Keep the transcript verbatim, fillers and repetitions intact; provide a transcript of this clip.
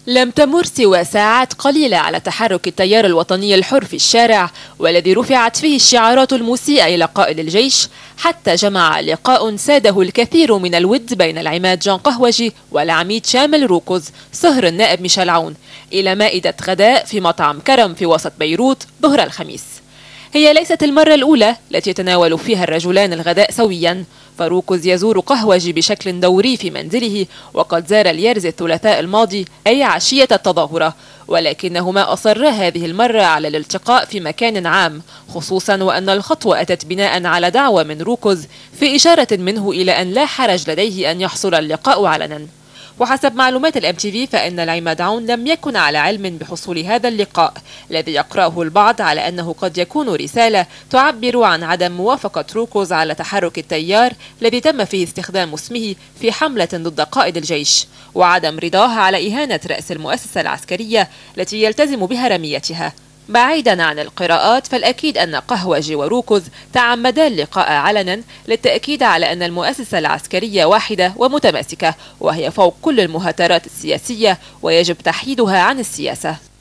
لم تمر سوى ساعات قليلة على تحرك التيار الوطني الحر في الشارع، والذي رفعت فيه الشعارات المسيئة إلى قائد الجيش، حتى جمع لقاء ساده الكثير من الود بين العماد جان قهوجي والعميد شامل روكوز صهر النائب ميشيل عون إلى مائدة غداء في مطعم كرم في وسط بيروت ظهر الخميس. هي ليست المرة الأولى التي يتناول فيها الرجلان الغداء سويا، فروكوز يزور قهوجي بشكل دوري في منزله، وقد زار اليرز الثلاثاء الماضي أي عشية التظاهرة، ولكنهما أصرا هذه المرة على الالتقاء في مكان عام، خصوصا وأن الخطوة أتت بناء على دعوة من روكوز في إشارة منه إلى أن لا حرج لديه أن يحصل اللقاء علنا. وحسب معلومات الام تي في فإن العماد عون لم يكن على علم بحصول هذا اللقاء، الذي يقرأه البعض على أنه قد يكون رسالة تعبر عن عدم موافقة روكوز على تحرك التيار الذي تم فيه استخدام اسمه في حملة ضد قائد الجيش، وعدم رضاه على إهانة رأس المؤسسة العسكرية التي يلتزم بهرميتها. بعيدا عن القراءات، فالأكيد أن قهوجي وروكوز تعمدا اللقاء علنا للتأكيد على أن المؤسسة العسكرية واحدة ومتماسكة، وهي فوق كل المهاترات السياسية، ويجب تحييدها عن السياسة.